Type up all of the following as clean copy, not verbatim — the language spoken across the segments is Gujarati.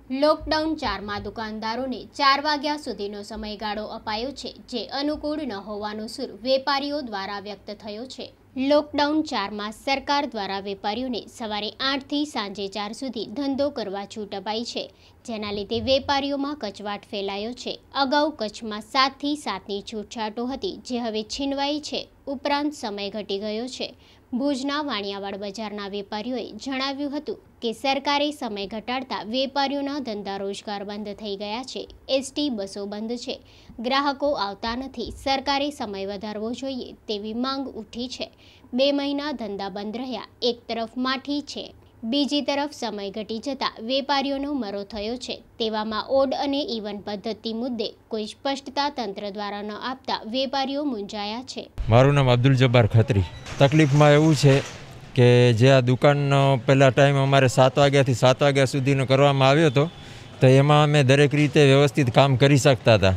લોકડાઉન 4માં દુકાનદારોને 4 વાગ્યા સુધીનો સમયગાળો અપાયો છે, જે અનુકૂળ ન હોવાનો સૂર વેપારીઓ દ્વારા વ્યક્ત થયો છે। લોકડાઉન 4માં સરકાર દ્વારા વેપારીઓને સવારે 8થી સાંજે 4 સુધી ધંધો કરવા છૂટ અપાઈ છે, જેના લીધે વેપારીઓમાં કચવાટ ફેલાયો છે। અગાઉ કચ્છમાં 7થી 7ની છૂટછાટો હતી, જે હવે છીનવાઈ છે। ઉપરાંત સમય ઘટી ગયો છે। ભુજના વાણિયાવાડ બજારના વેપારીઓએ જણાવ્યું હતું કે સરકારે સમય ઘટાડતા વેપારીઓના ધંધા રોજગાર બંધ થઈ ગયા છે। એસટી બસો બંધ છે, ગ્રાહકો આવતા નથી। સરકારે સમય વધારવો જોઈએ તેવી માંગ ઉઠી છે। 2 મહિના ધંધા બંધ રહ્યા, એક તરફ માઠી છે, બીજી તરફ સમય ઘટી જતા વેપારીઓનો મરો થયો છે। તેવામાં ઓડ અને ઇવન પદ્ધતિ મુદ્દે કોઈ સ્પષ્ટતા તંત્ર દ્વારા ન આપતા વેપારીઓ મૂંઝાયા છે। મારું નામ અબ્દુલ જબ્બાર ખત્રી। તકલીફમાં એવું છે કે જે આ દુકાનનો પહેલા ટાઈમ અમારે 7 વાગ્યાથી 7 વાગ્યા સુધીનો કરવામાં આવ્યો હતો, તો એમાં અમે દરેક રીતે વ્યવસ્થિત કામ કરી શકતા હતા।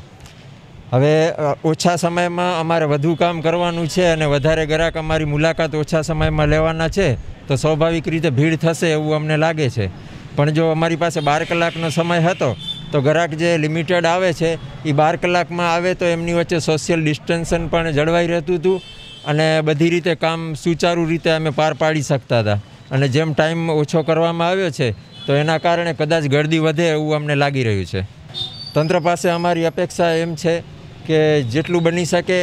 હવે ઓછા સમયમાં અમારે વધુ કામ કરવાનું છે અને વધારે ગ્રાહક અમારી મુલાકાત ઓછા સમયમાં લેવાના છે, તો સ્વાભાવિક રીતે ભીડ થશે એવું અમને લાગે છે। પણ જો અમારી પાસે 12 કલાકનો સમય હતો, તો ગ્રાહક જે લિમિટેડ આવે છે એ 12 કલાકમાં આવે તો એમની વચ્ચે સોશિયલ ડિસ્ટન્સન પણ જળવાઈ રહેતું હતું અને બધી રીતે કામ સુચારુ રીતે અમે પાર પાડી શકતા હતા। અને જેમ ટાઈમ ઓછો કરવામાં આવ્યો છે, તો એના કારણે કદાચ ગળદી વધે એવું અમને લાગી રહ્યું છે। તંત્ર પાસે અમારી અપેક્ષા એમ છે કે જેટલું બની શકે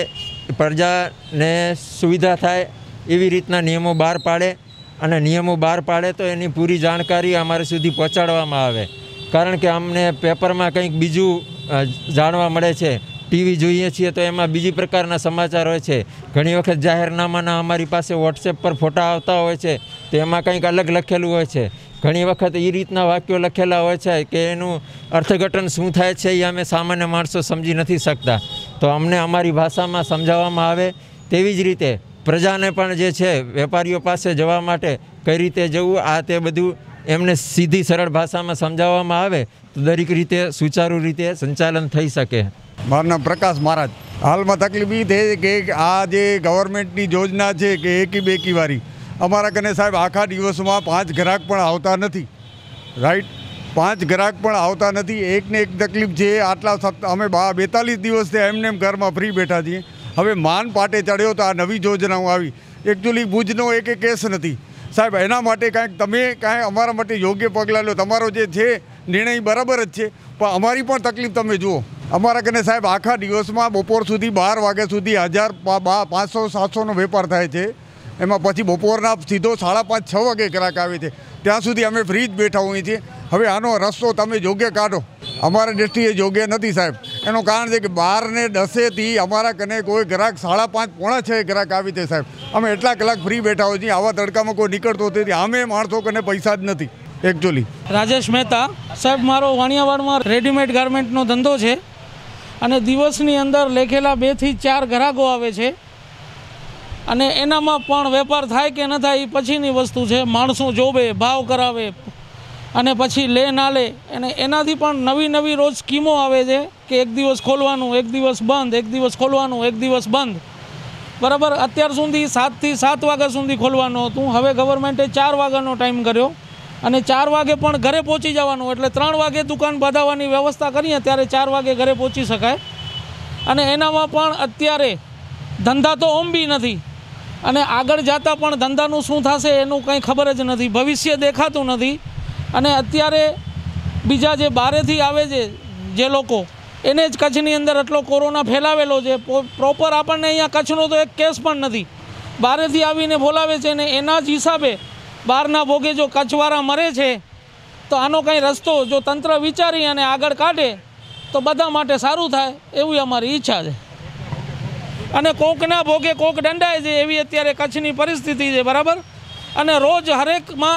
પ્રજાને સુવિધા થાય એવી રીતના નિયમો બહાર પાડે, અને નિયમો બહાર પાડે તો એની પૂરી જાણકારી અમારે સુધી પહોંચાડવામાં આવે। કારણ કે અમને પેપરમાં કંઈક બીજું જાણવા મળે છે, ટીવી જોઈએ છીએ તો એમાં બીજી પ્રકારના સમાચાર હોય છે। ઘણી વખત જાહેરનામાના અમારી પાસે વોટ્સએપ પર ફોટા આવતા હોય છે, તો એમાં કંઈક અલગ લખેલું હોય છે। ઘણી વખત એ રીતના વાક્યો લખેલા હોય છે કે એનું અર્થઘટન શું થાય છે એ અમે સામાન્ય માણસો સમજી નથી શકતા। તો અમને અમારી ભાષામાં સમજાવવામાં આવે, તેવી જ રીતે પ્રજાને પણ જે છે વેપારીઓ પાસે જવા માટે કઈ રીતે જવું, આ તે બધું એમને સીધી સરળ ભાષામાં સમજાવવામાં આવે તો દરેક રીતે સુચારુ રીતે સંચાલન થઈ શકે। મારું નામ પ્રકાશ મહારાજ। હાલમાં તકલીફ એ થઈ કે આ જે ગવર્મેન્ટની યોજના છે કે એકી બેકી વાળી, અમારા કને સાહેબ આખા દિવસમાં 5 ગ્રાહક પણ આવતા નથી। રાઈટ, 5 ગ્રાહક પણ આવતા નથી। એકને એક તકલીફ છે, આટલા અમે 42 દિવસથી એમને એમ ઘરમાં ફ્રી બેઠા છીએ। હવે માન પાટે ચડ્યો તો આ નવી યોજનાઓ આવી। એકચ્યુઅલી ભુજનો એક કેસ નથી સાહેબ, એના માટે તમે અમારા માટે યોગ્ય પગલાં લો। તમારો જે છે નિર્ણય બરાબર જ છે, પણ અમારી પણ તકલીફ તમે જુઓ। અમારા કને સાહેબ આખા દિવસમાં બપોર સુધી 12 વાગ્યા સુધી 500-700નો વેપાર થાય છે। એમાં પછી બપોરના સીધો 5:30-6 વાગે ગ્રાહક આવે છે, ત્યાં સુધી અમે ફ્રી જ બેઠા હોઈએ છીએ। હવે આનો રસ્તો તમે યોગ્ય કાઢો, અમારા દૃષ્ટિએ યોગ્ય નથી સાહેબ। એનું કારણ છે કે 12 ને 10થી અમારા કને કોઈ ગ્રાહક 5:30-5:45 ગ્રાહક આવી છે સાહેબ। અમે એટલા કલાક ફ્રી બેઠા હોઈએ છીએ, આવા તડકામાં કોઈ નીકળતો નથી। અમે માણસો કને પૈસા જ નથી એકચ્યુઅલી। રાજેશ મહેતા સાહેબ, મારો વાણિયાવાડમાં રેડીમેડ ગાર્મેન્ટનો ધંધો છે અને દિવસની અંદર લેખેલા 2 થી 4 ગ્રાહકો આવે છે, અને એનામાં પણ વેપાર થાય કે ન થાય એ પછીની વસ્તુ છે। માણસો જોવે, ભાવ કરાવે અને પછી લે ના લે, અને એનાથી પણ નવી રોજ સ્કીમો આવે છે કે એક દિવસ ખોલવાનું, એક દિવસ બંધ, એક દિવસ ખોલવાનું, એક દિવસ બંધ। બરાબર, અત્યાર સુધી 7થી 7 વાગ્યા સુધી ખોલવાનું હતું, હવે ગવર્મેન્ટે 4 વાગ્યાનો ટાઈમ કર્યો અને 4 વાગે પણ ઘરે પહોંચી જવાનું, એટલે 3 વાગે દુકાન બંધાવવાની વ્યવસ્થા કરીએ ત્યારે 4 વાગે ઘરે પહોંચી શકાય। અને એનામાં પણ અત્યારે ધંધા તો ઓમ બી નથી, અને આગળ જતાં પણ ધંધાનું શું થશે એનું કંઈ ખબર જ નથી, ભવિષ્ય દેખાતું નથી। અને અત્યારે બીજા જે બહારેથી આવે છે જે લોકો, એને જ કચ્છની અંદર એટલો કોરોના ફેલાવેલો છે, પ્રોપર આપણને અહીંયા કચ્છનો તો એક કેસ પણ નથી। બહારેથી આવીને બોલાવે છે ને એના જ હિસાબે બહારના ભોગે જો કચ્છવાળા મરે છે, તો આનો કંઈ રસ્તો જો તંત્ર વિચારી અને આગળ કાઢે તો બધા માટે સારું થાય એવી અમારી ઈચ્છા છે। અને કોકના ભોગે કોક દંડાય છે એવી અત્યારે કચ્છની પરિસ્થિતિ છે, બરાબર। અને રોજ હરેકમાં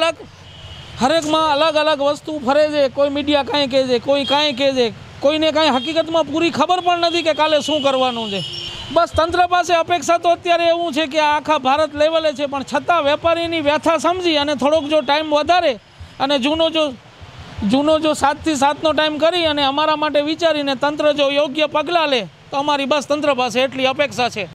અલગ અલગ વસ્તુ ફરે છે। કોઈ મીડિયા કાંઈ કહે છે, કોઈ કાંઈ કહે છે, કોઈને કાંઈ હકીકતમાં પૂરી ખબર પણ નથી કે કાલે શું કરવાનું છે। બસ તંત્ર પાસે અપેક્ષા તો અત્યારે એવું છે કે આખા ભારત લેવલે છે, પણ છતાં વેપારીની વ્યથા સમજી અને થોડોક જો ટાઈમ વધારે અને જૂનો જો 7થી 7નો ટાઈમ કરી અને અમારા માટે વિચારીને તંત્ર જો યોગ્ય પગલાં લે તો અમારી બસ તંત્ર પાસે એટલી અપેક્ષા છે।